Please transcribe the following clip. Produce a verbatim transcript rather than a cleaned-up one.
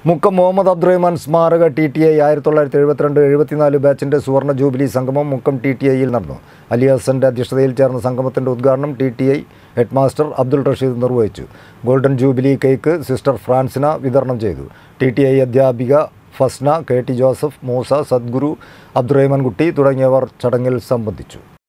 മുക്കം മുഹമ്മദ് അബ്ദുറഹ്മാൻ സ്മാരക T T I ആയിരത്തി തൊള്ളായിരത്തി എഴുപത്തിരണ്ട് എഴുപത്തിനാല് ബാച്ചിൻ്റെ സുവർണ്ണ ജൂബിലി സംഗമം മുക്കം ടി ടി ഐയിൽ നടന്നു. അലി ഹസൻ്റെ അധ്യക്ഷതയിൽ ചേർന്ന സംഗമത്തിൻ്റെ ഉദ്ഘാടനം T T I head master Abdul Rasheed നിർവഹിച്ചു. Golden jubilee cake sister Francina വിതരണം ചെയ്തു. ടി ടി ഐ അധ്യാപിക ഫസ്ന, കെ ടി ജോസഫ്, മൂസ, സദ്ഗുരു, അബ്ദുറഹ്മാൻ കുട്ടി തുടങ്ങിയവർ ചടങ്ങിൽ സംബന്ധിച്ചു.